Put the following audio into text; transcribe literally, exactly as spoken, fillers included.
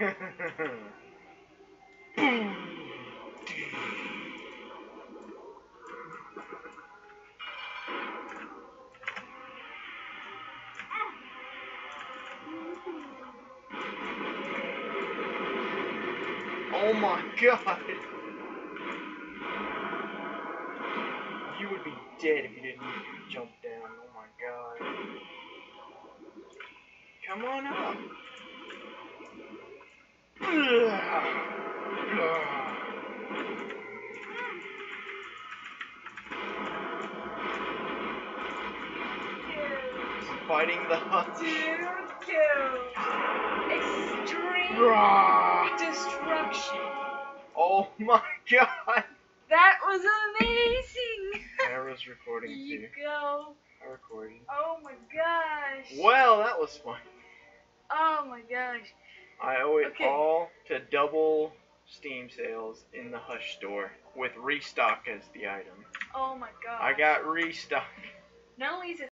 Oh my god! You would be dead if you didn't jump down. Oh my god. Come on up. Fighting the hutch. Dude, kills. Extreme destruction. Oh my god. That was amazing. I was recording Here you too. go. I recorded. Oh my gosh. Well, that was fun. Oh my gosh. I owe it Okay. all to double Steam sales in the Hush store with Restock as the item. Oh my gosh. I got Restock. Not only is it